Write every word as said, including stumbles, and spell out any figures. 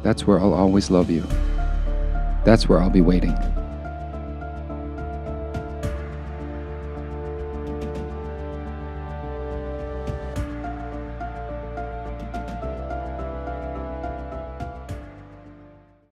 That's where I'll always love you. That's where I'll be waiting.